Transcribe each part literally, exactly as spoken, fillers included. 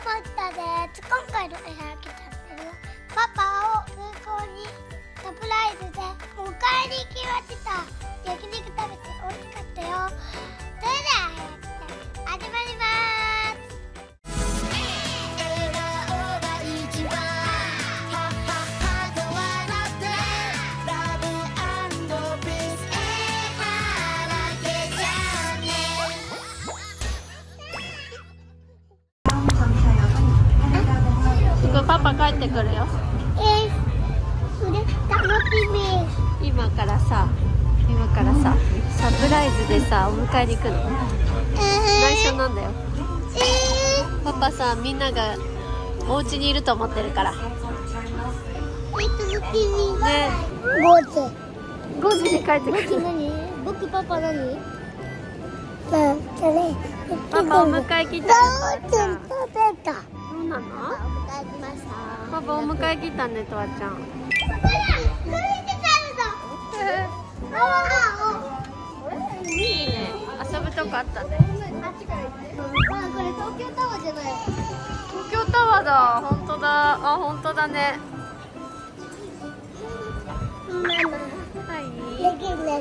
ったです。今回の絵はがきチャンネルはパパを空港にサプライズで迎えに行きました。焼肉食べて美味しかったよ。それでは始まります。 パパ帰ってくるよ。 えー、それ楽しみ。 今からさ、今からさ、サプライズでさ、お迎えに来るの。内緒なんだよ。 えー、 パパさ、みんながお家にいると思ってるから。 えー、楽しみ。 ね。 ごじ。 ごじに帰ってくる。 僕何？僕パパ何？さあ、それ。 パパお迎え来たよ。 ちゃん食べた。 そうなの？ 来ました。 パパお迎え来たね、とわちゃん。 これ、これでいいね。遊ぶとこあったね。 あっちから行って。あ、これ東京タワーじゃない。 東京タワーだ。本当だ。あ、本当だね。はい。 できない。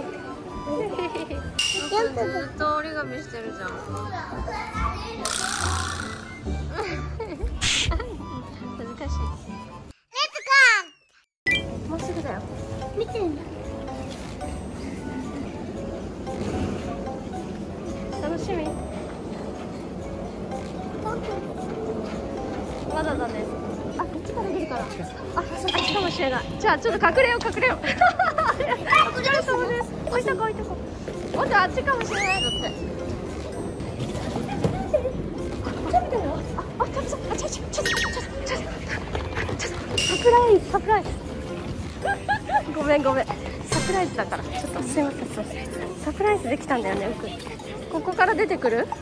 ずっと折り紙してるじゃん。難しい。 レッツゴー。 もうすぐだよ。 見てる。 楽しみ。まだだね。あ、こっちから出るから。あ、あっちかもしれない。じゃあちょっと隠れよう隠れよう。お疲れ様です。置いとこ置いとこ。もっとあっちかもしれないだって。あ、あ、ちょっと、あ、ちょっと、ちょっと、ちょっと、ちょっと、ちょっと、サプライズ、サプライズ。ごめんごめん。サプライズだから。ちょっとすいません、すいません。サプライズできたんだよね、僕。ここから出てくる？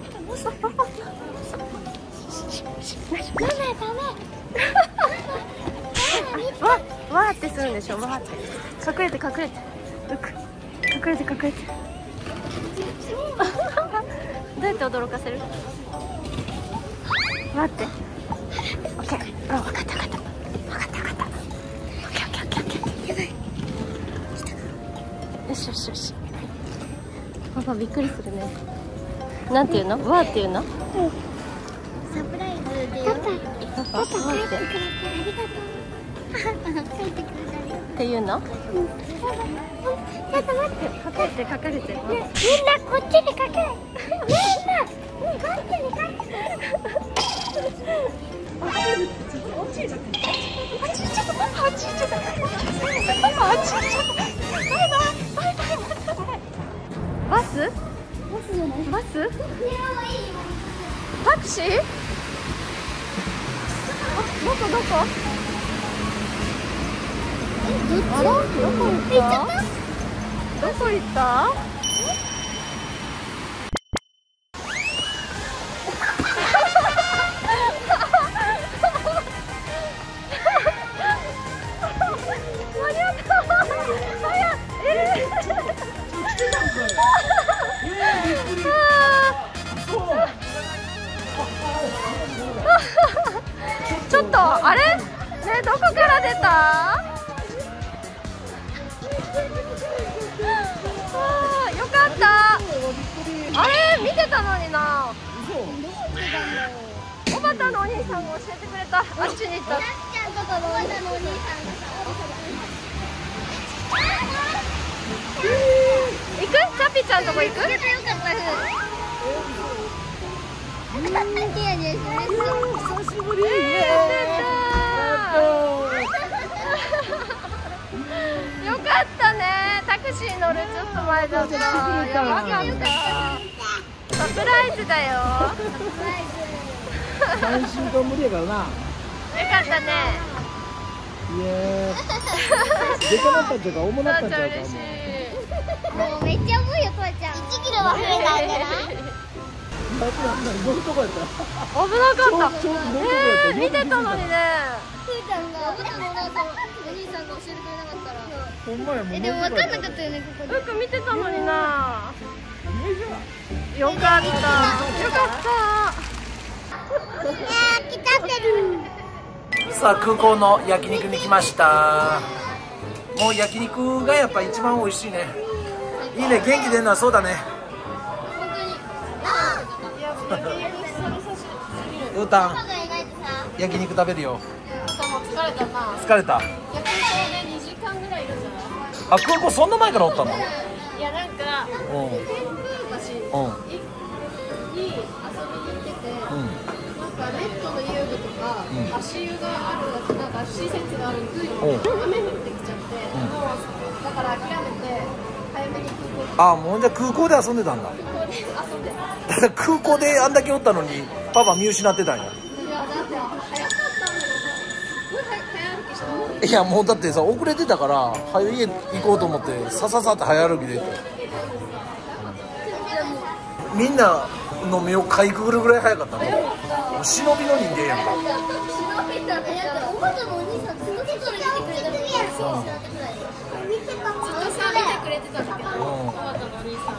わ、わーってするんでしょ、わーって。隠れて隠れて。うく。隠れて隠れて。どうやって驚かせる？待って。オッケー。あ、分かった分かった。分かった分かった。オッケーオッケーオッケーオッケー。よしよしよし。パパびっくりするね。なんていうの？わーっていうの？うん。 サプライズでよ。 パパ、パパ帰ってくれてありがとう。帰ってくれてありがとう。 っていうの？うん。 ちょっと待って。 隠れて隠れて。 みんなこっちに隠れ。みんなこっちに隠れ。 落ちちゃった。あっち行っちゃった。パパあっち行っちゃった。パパあっち行っちゃった。バイバイバイバイ。バス？ バスじゃない？ バス？タクシー？あ、どこどこ？ え、どっち？ あら？どこ行った？どこ行った？ちょっとあれね、どこから出た？あー、よかった。あれ見てたのにな。おばたのお兄さんが教えてくれた。あっちに行った。行く？チャピちゃんとこ行く？ 久しぶり。 よかったね。タクシー乗るちょっと前だった。やばかった。サプライズだよ。 三週間ぶりやからな。よかったね。 いやー。でかなったっていうか重なったんちゃうか。 嬉しい。 もうめっちゃ重いよ、とわちゃん。いちキロは増えたんじゃない？ 乗るとこやった。 危なかった。えー、見てたのにね。 ふーちゃんが、おばたのお兄さんが教えてくれなかったら。 ほんまや、もう。 え、でも分かんなかったよね、ここで。 よく見てたのにな。よかった。よかった。 さあ空港の焼肉に来ました。もう焼肉がやっぱ一番美味しいね。いいね、元気出るのはそうだね。うーたん焼肉食べるよ。 疲れたな。 疲れた。 焼肉でにじかんぐらいいるんじゃない？ あ、空港そんな前からおったの？ いやなんかうん天空橋にうん遊びに行ってて、 うんなんかネットの遊具とか、 うん足湯があるなんか施設があるんで、 うん雨降ってきちゃって、もうだから諦めて早めに空港あ、もうじゃあ空港で遊んでたんだ。 空港で遊んで。 だから空港であんだけおったのにパパ見失ってたんや。 いやだって早かったんだよ。すごい早歩きしたの。 いやもうだってさ遅れてたから早家行こうと思ってさささって早歩きで行って、みんなの目をかいくぐるぐらい早かったね。もう忍びの人間やんか。 忍びだね。おばたのお兄さんずっとそれ見てくれたの。そう見てたもん。 ずっとさ見てくれてたんだけど、おばたのお兄さん。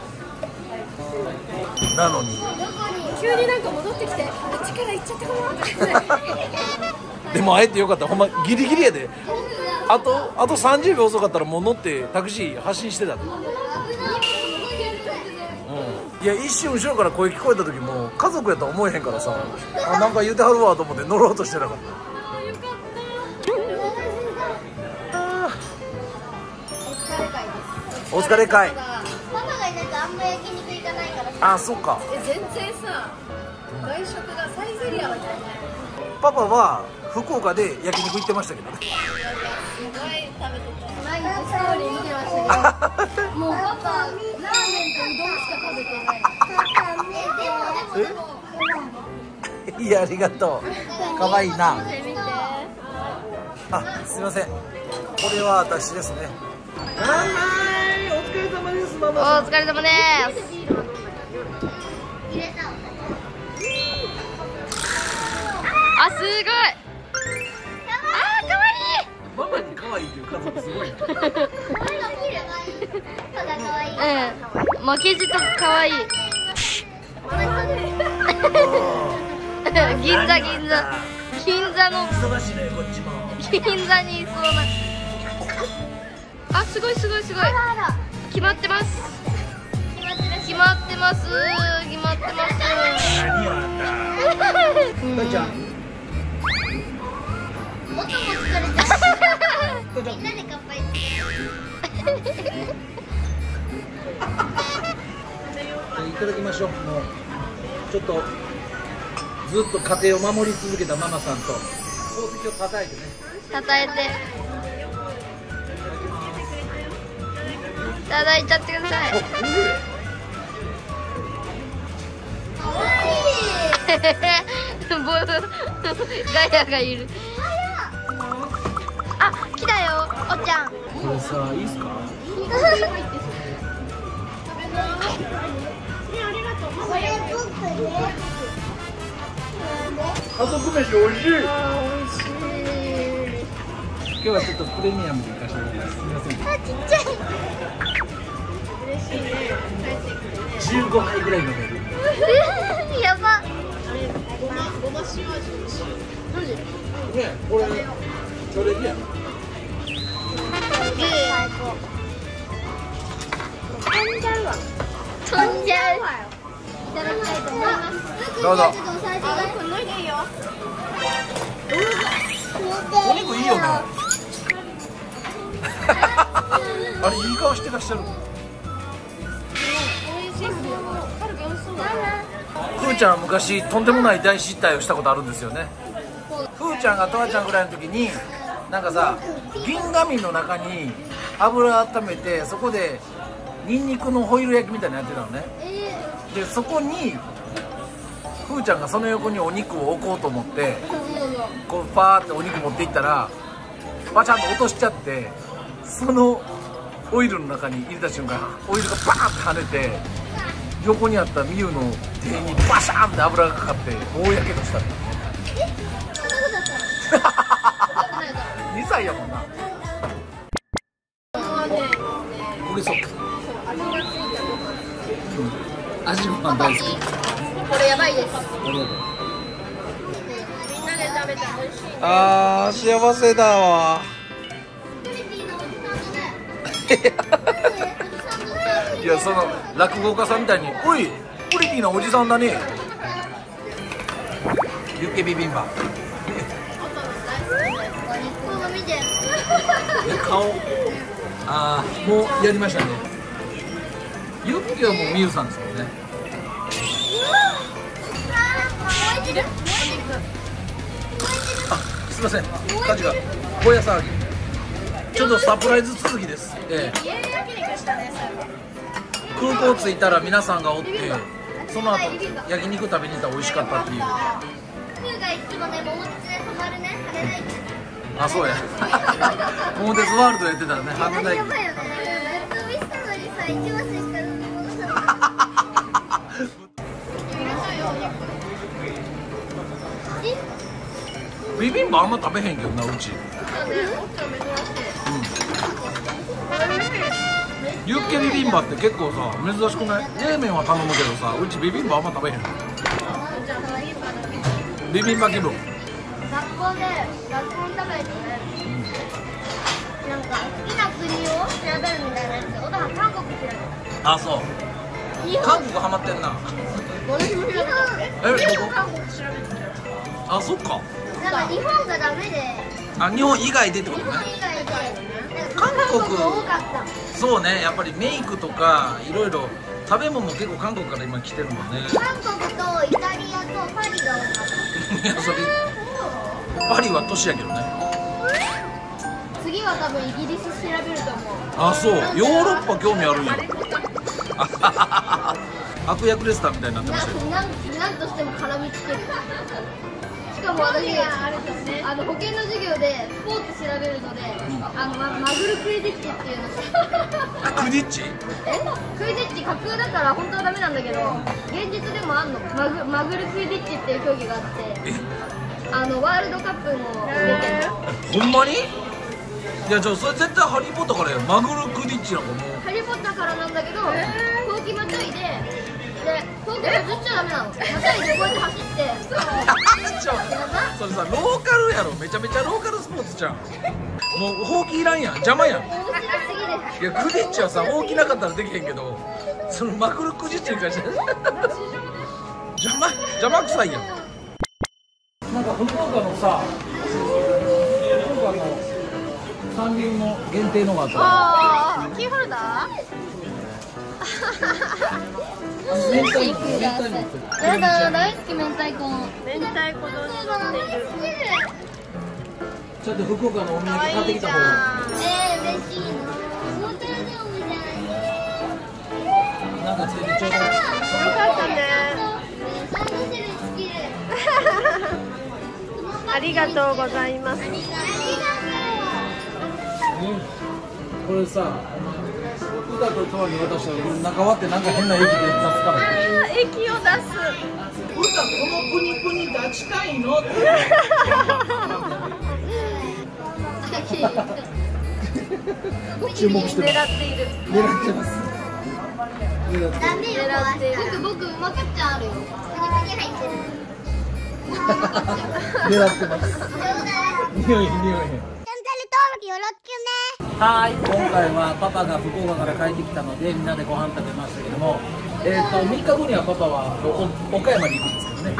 なのに急になんか戻ってきて、あっちから行っちゃったかなって言って。 でも会えてよかった。ほんまギリギリやで。あとあとさんじゅうびょう遅かったらもう乗ってタクシー発進してたで。うん、いや一瞬後ろから声聞こえた時も家族やとは思えへんからさ、あなんか言うてはるわと思って乗ろうとしてなかった。お疲れ会。 パパがいないとあんま焼肉行かないから。 あ、そっか。 え全然さ、外食がサイゼリアは行かない。 パパは福岡で焼肉行ってましたけどね。 すごい食べてた。 毎日ストーリー見てましたけど、もうパパラーメンとうどんしか食べてない。え、でもでもいやありがとう。可愛いな。 見て見て。 あ、すみません。これは私ですね。はい、お疲れ様です。ママお疲れ様です。 入れた。 あ、すごい。あー、かわいい。 ママに可愛いっていう家族すごいな。 これが見る。ただ可愛い。 うん。負けじとかわいい。銀座銀座銀座の忙しいねこっちも。 銀座にいそうな。あ、すごいすごいすごい。決まってます。決まってます。決まってます。 何よあんた。大ちゃん。 音も疲れたし。みんなで乾杯すいただきましょう。もうちょっとずっと家庭を守り続けたママさんと宝石を叩いてね。 叩いて。いただいちゃってください。ボガヤがいる。あ、来たよ、おっちゃん。 これさ、いいっすか？ これ僕ね。 家族飯美味しい。今日はちょっとプレミアムで行かせてもらいます。すみません。 あ、ちっちゃい。 嬉しいね。 じゅうごはいぐらい飲める。 やば。 ごま、ごま塩味。 ね、これそれでやな。 最高。飛んじゃうわ。 飛んじゃう。 いただきたいと思います。 どうぞ。 あ、これ脱いでいいよ。 お肉いいよね。あれいい顔してらっしゃる。 美味しい。カルビ美味しそうだ。 ふーちゃんは昔とんでもない大失態をしたことあるんですよね。ふーちゃんがとわちゃんぐらいの時になんかさ銀紙の中に油温めてそこでニンニクのホイル焼きみたいなのやってたのね。でそこにふーちゃんがその横にお肉を置こうと思ってこうパーってお肉持っていったらバチャンと落としちゃってそのオイルの中に入れた瞬間オイルがバーンって跳ねて横にあったミユの手にバシャーンって油がかかって大やけどしたの。にさいやもんな。俺そう味ご飯大好き。 これやばいです。 ありがとう。 みんなで食べても美味しいね。 あー幸せだわ。いやその落語家さんみたいに「おいプリティなおじさんだね」ユッケビビンバ顔あーもうやりましたね。ユッケはもうミユさんですもんね。あすいません火事が小屋騒ぎちょっとサプライズ続きです、ええ、空港着いたら皆さんがおってその後焼肉食べに行ったら美味しかったっていう。あそうや桃鉄ワールドやってたらね半分ないビビンバあんま食べへんけどなうち。ユッケビビンバって結構さ珍しくない？冷麺は頼むけどさうちビビンバあんま食べへん。ビビンバ気分。 学校で学校の中でね、うん、なんか好きな国を調べるみたいなやつで、おだは韓国調べた。 あそう韓国ハマってんな。 私も調べた。 えどこ？ 韓国調べてあそっか。 なんか日本がダメで。 あ日本以外でってことね。 日本以外で。 韓国多かった。 そうねやっぱりメイクとかいろいろ食べ物も結構韓国から今来てるもんね。 韓国とイタリアとパリが多かった。 いやそれパリは都市やけどね。 次は多分イギリス調べると思う。 あそうヨーロッパ興味あるんや。悪役レスターみたいになってましたよ。 なんなんとしても絡みつける。しかも私あの保険の授業でスポーツ調べるので、うん、あの マ, マグルクイディッチっていうの。 クイディッチ？ えクイディッチ架空だから本当はダメなんだけど現実でもあんの。マグマグルクイディッチっていう競技があってあのワールドカップも出てる。 ほんまに？いやじゃあそれ絶対ハリー・ポッターからやマグルクイディッチなんかもうハリー・ポッターからなんだけどほうきまたいででほうきはずっちゃダメなの。またいでこうやって走ってそれさローカルやろ。めちゃめちゃローカルスポーツじゃん。もうほうきいらんやん邪魔やん。いやクディッチはさほうきなかったらできへんけどそのマグルクディッチに関して邪魔邪魔くさいやん。なんか福岡のさ福岡の三流の限定のがあった。 あーキーホルダー明太子明太子やだ大好き明太子。 明太子丼ちょっと福岡のお土産買ってきた方が。 えー、嬉しいの。もう大丈夫じゃん。 なんかつけてちょうだい。 よかったね。 そんな種類好きで。 ありがとうございます。 ありがとう。 これさ歌ととわに渡したら中割ってなんか変な駅で出すからね。 駅を出す。 歌このプニプニ出したいのって注目してる。 狙っている。 狙ってます。狙ってダメよ。 狙っている。 僕僕うまかっちゃんあるよ。プニプニ入ってる。 狙ってます。匂い匂い。 チャンネル登録よろしくね。 はい、今回はパパが福岡から帰ってきたのでみんなでご飯食べましたけども、えっとみっかごにはパパはお岡山に行くんですけどね。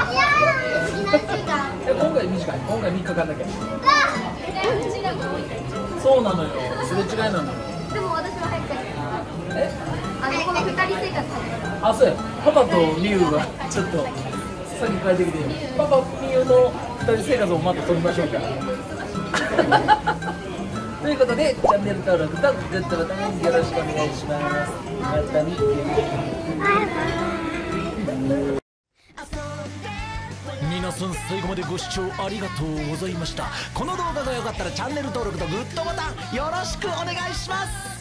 今回短い。今回みっかかんだけ。そうなのよ。すれ違いなのよ。 でも私は早く帰って。 え？ あのこの二人生活。 あ、そうや。パパとミユがちょっと先帰ってきて、パパミユの二人生活をまた撮りましょうか。ということでチャンネル登録とグッドボタンよろしくお願いします。またね。皆さん最後までご視聴ありがとうございました。この動画が良かったらチャンネル登録とグッドボタンよろしくお願いします。